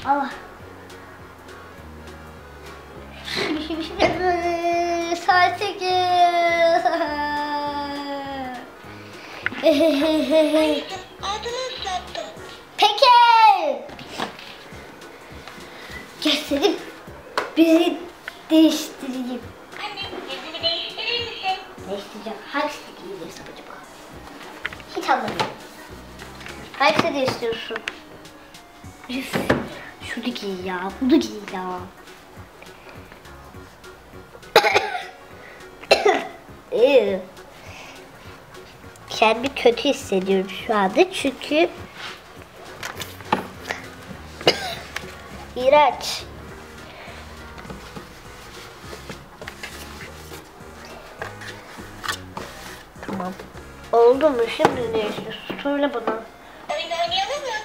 Allah. Saat 8. Peki. Gösterip bizi değiştireyim. Anne, yüzümü değiştirir misin? Değiştireceğim. Hangisi giyeceksin acaba? Hiç anlamıyorum. Hangisi değiştiriyorsun? Üf. Şunu giy ya. Bunu giy ya. Kendimi kötü hissediyorum şu anda çünkü İğrenç. Tamam. Oldu mu? Şimdi ne istiyorsun? Söyle bana. Oyun oynayalım mı?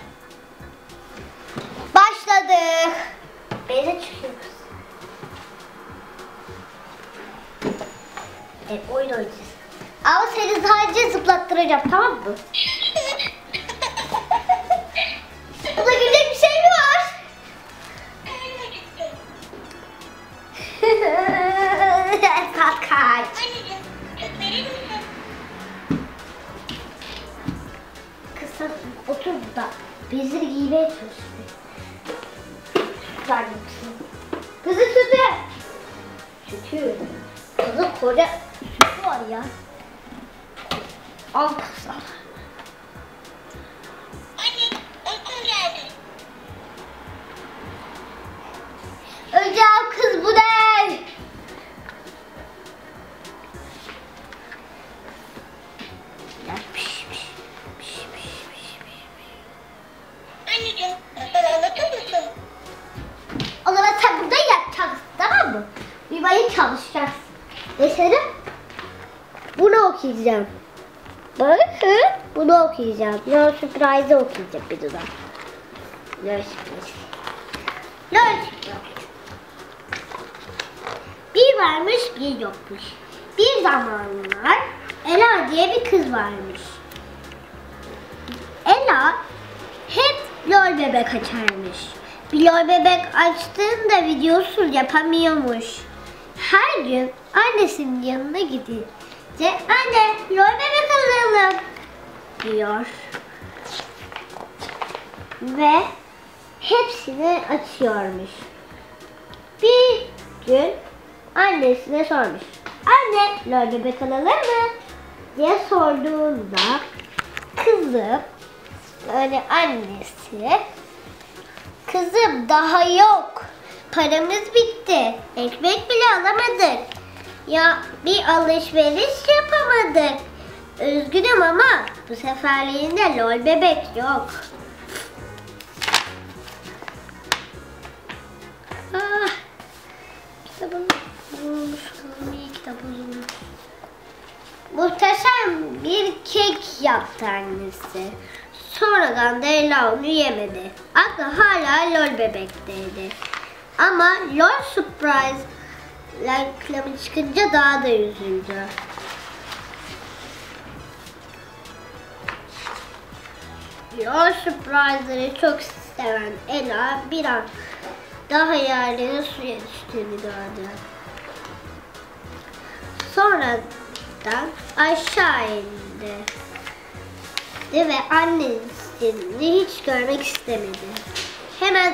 Başladık. Beyze çıkıyoruz. Oyun oynayacağız. Ama seni sadece zıplattıracağım, tamam mı? Burada gülecek bir şey mi var? Kalk kaç. Anneciğim, süt verir misin? Kız sen otur burada. Bezleri giymeye çalış. Süt verdim kızım. Kızın sütü. Sütü. Kızın koca sütü var ya. Al kız al. Anne, okul geldi. Öleceğim kız, bu ne? Anneciğim, masal anlatır mısın? O zaman sen burada yatacaksın, tamam mı? Uyumaya çalışacaksın. Mesela bunu okuyacağım. Bakın bunu okuyacağım. No Surprise okuyacağım bir de. No Surprise. No Surprise. Bir varmış bir yokmuş. Bir zamanlar Ela diye bir kız varmış. Ela hep lol bebek açarmış. Bir lol bebek açtığında videosuz yapamıyormuş. Her gün annesinin yanına gidince anne lol bebek alalım diyor. Ve hepsini açıyormuş. Bir gün annesine sormuş. Anne lol bebek alalım mı? Diye sorduğunda kızım yani annesi kızım daha yok. Paramız bitti. Ekmek bile alamadık. Ya bir alışveriş yapamadık. Üzgünüm ama bu seferliğinde lol bebek yok. Ah, kitabım bulmuş. İyi kitap bulmuş. Muhteşem bir kek yaptı annesi. Sonradan da Ela onu yemedi. Aklı hala lol bebekteydi. Ama lol surprise reklamı çıkınca daha da üzüldü. Lol surprise'ları çok seven Ela bir an daha hayalinin suya düştüğünü gördü. Sonradan aşağı indi. Ve annesini hiç görmek istemedi. Hemen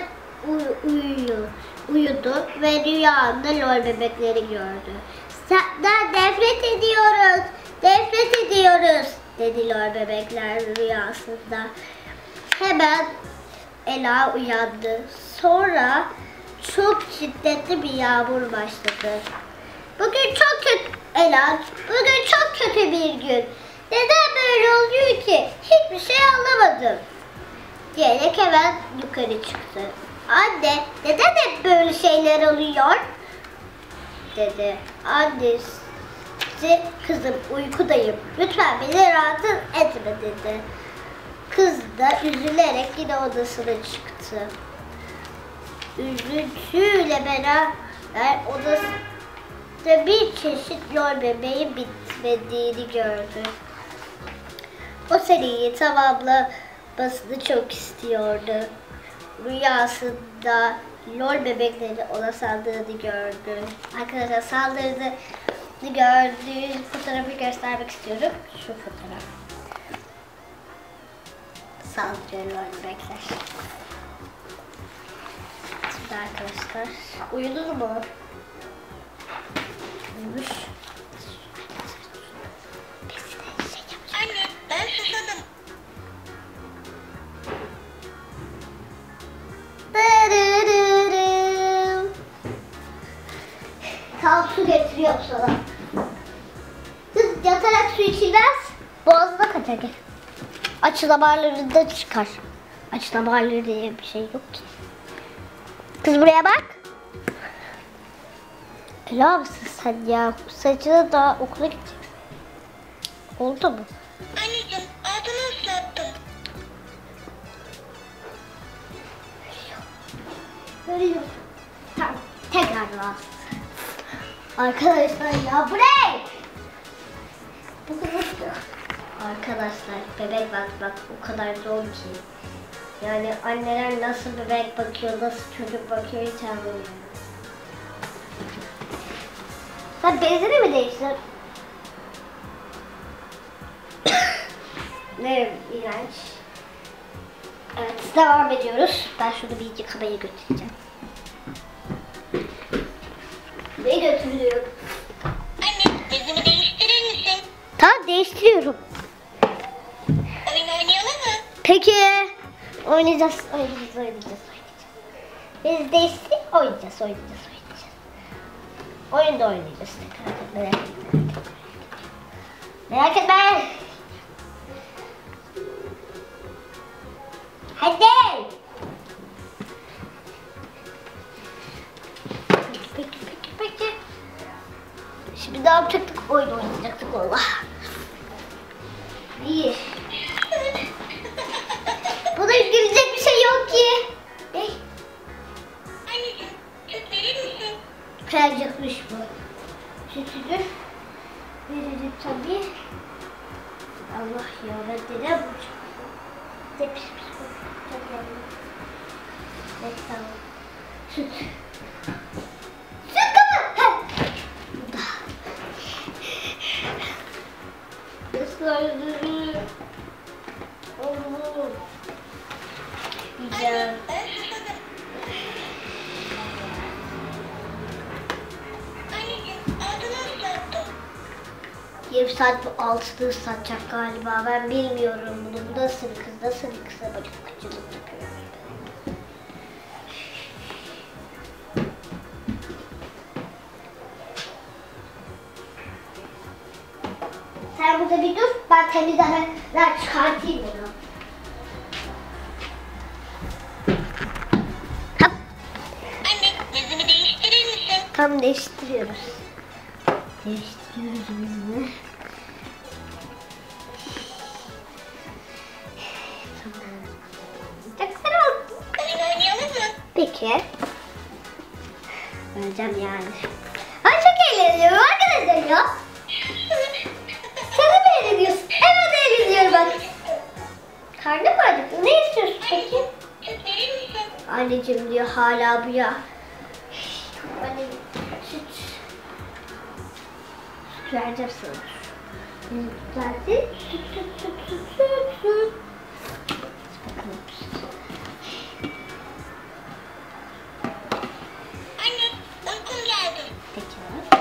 uyudu ve rüyanda lol bebekleri gördü. Senden nefret ediyoruz, nefret ediyoruz dedi lol bebekler rüyasında. Hemen Ela uyandı. Sonra çok şiddetli bir yağmur başladı. Bugün çok kötü Ela, bugün çok kötü bir gün. Neden böyle oluyor ki? Hiçbir şey anlamadım. Diyerek hemen yukarı çıktı. Anne, neden hep böyle şeyler oluyor? Dedi. Annesi, kızım uykudayım. Lütfen beni rahatsız etme dedi. Kız da üzülerek yine odasına çıktı. Üzüntüyle beraber odasında bir çeşit lol bebeği bitmediğini gördü. O seriyi tamamlamasını çok istiyordu. rüyasında lol bebekleri ona saldırdığını gördü. Arkadaşlar saldırdığını gördüğü fotoğrafı göstermek istiyorum. Şu fotoğraf. Saldırıyor lol bebekler. Şimdi arkadaşlar uyudunuz mu? Uyumuş. Anne ben susadım. Tamam su getiriyorum sana. Kız yatarak su içilmez. Boğazına kaçar. Aç damarlarında çıkar. Aç damarları diye bir şey yok ki. Kız buraya bak. Ela mısın sen ya? Saçını da okula gideceksin. Oldu mu? Anneciğim altını ıslattım. Görüyorum. Tamam. Tekrar rahatsız. Arkadaşlar ya bu ne? Bu kadar. Arkadaşlar bebek bakmak o kadar zor ki. Yani anneler nasıl bebek bakıyor, nasıl çocuk bakıyor hiç anlamıyorum. Sen bezini mi değiştir? Ne iğrenç. Evet devam ediyoruz. Ben şunu bir yıkamaya götüreceğim. Ne götürüyorum? Anne bezimi değiştirir misin? Tamam değiştiriyorum. Oyun oynayalım mı? Peki. Oynayacağız. Biz değiştirip oynayacağız. Oyun da oynayacağız tekrar. Merak etme. Merak etme. Hadi. Peki. Şimdi ne yapacaktık? Oyun oynayacaktık valla. İyi. Buna gülecek bir şey yok ki. Anneciğim süt verir misin? Kayacakmış bu. Sütünü veririm tabii. Allah ya ben de ne bulacağım? Ne pis bu. Çok yandım. Evet tamam. Süt. Süt kapı. Burada. Islardı. Oğlum. Yiyeceğim. Ben susadım. Anneciğim altını ıslattım. Yarım saat bu altını ıslatacak galiba. Ben bilmiyorum bunu. Bu nasıl bir kız? Nasıl bir kıza bacak kıcılık yapıyor. Sen burada bir dur. Ben temizlemeler çıkartayım bunu. Hop. Anne bezimi değiştirir misin? Tam değiştiriyoruz. Değiştiriyoruz bizimle. Tamam. Çok güzel oldu. Oyun oynayalım mı? Peki. Öleceğim yani. Ay çok eğleniyorum arkadaşlar ya. Sen de mi eğleniyorsun? Evet eğleniyorum bak. Karnım acıktı. Ne istiyorsun peki? Süt verir misin? Anneciğim diyor hala bu ya. Anne süt. Süt vereceğim sana. Zaten süt. Bakalım süt. Anne uykum geldi. Peki.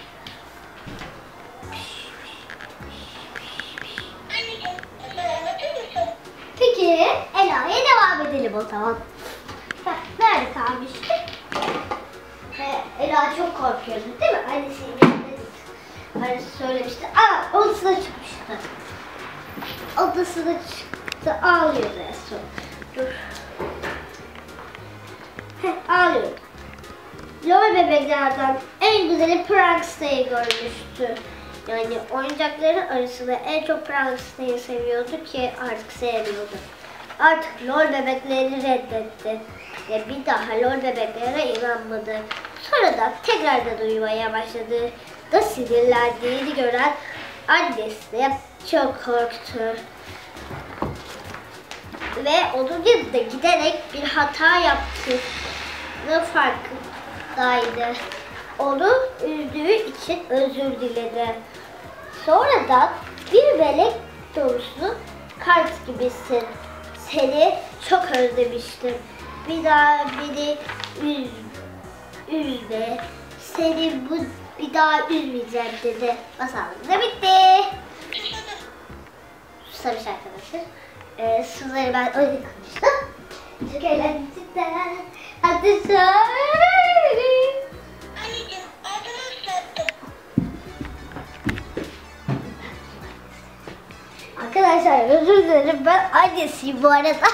Anneciğim masal anlatır mısın? Peki Ela'ya devam edelim o zaman. Nerede kalmıştık? Ela çok korkuyordu değil mi? Annesinin yanında değil. Annesi söylemişti. Odasına çıkmıştı. Odasına çıktı. Ağlıyordu en son. Dur. Ağlıyordu. Lol bebeklerden en güzeli Pranksta'yı görmüştü. Yani oyuncakların arasında en çok Pranksta'yı seviyordu ki artık sevmiyordu. Artık lol bebekleri reddetti ve bir daha lol bebeklere inanmadı. Sonradan tekrardan uyumaya başladı. Da sinirlendiğini gören annesi çok korktu. Ve onun yanında giderek bir hata yaptığını farkındaydı. Onu üzdüğü için özür diledi. Sonradan bir melek doğrusu kart gibisin. Seni çok özlemiştim. Bir daha beni üzme. Seni bir daha üzmeyeceğim dedi. Masalımız da bitti. Susamış arkadaşlar. Suları ben öyle konuştum. Çok eğlenceli cidden. Hadi söyle. Anneciğim ağzını ıslattım. Arkadaşlar özür dilerim, ben annesiyim bu arada.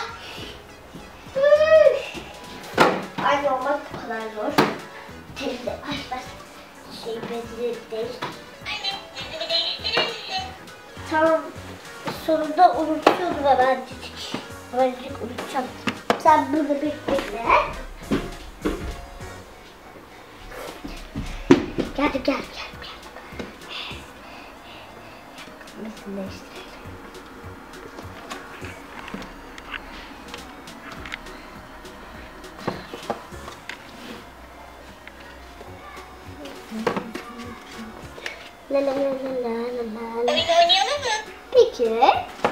Anne olmak bu kadar zor. Temizle baş bezini değiştir. Anne yüzümü değiştirir misin? Tamam, sonunda unutuyordum hemencik. Hemencik unutacağım. Sen burada bekle. Gel. Mesini değiştirelim. La. Oyun oynayalım mı? Peki.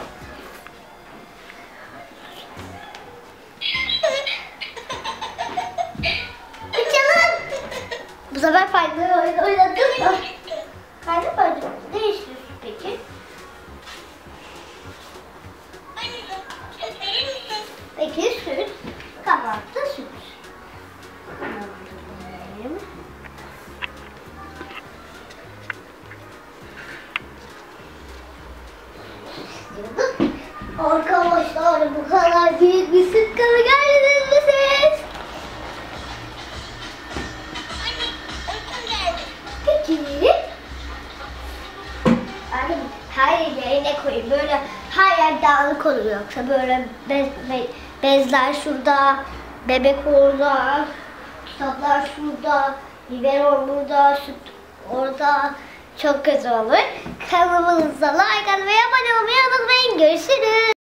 Uçalım. Bu sefer farklı oyun oynadık mı? Farklı oyun. Ne istiyorsun peki? Anneciğim süt verir misin? Peki süt. Kahvaltıda süt. Arkadaşlar bu kadar büyük bir süt kabı gördünüz mü siz? Anne uykum geldi. Peki. Anne her yerine koyayım. Böyle her yer dağınık oluyor. Yoksa böyle bezler şurada, bebek orada, kitaplar şurada, biberon burada, süt orada. Çok kötü olur. Kanalımıza like atmayı, abone olmayı unutmayın. Görüşürüz.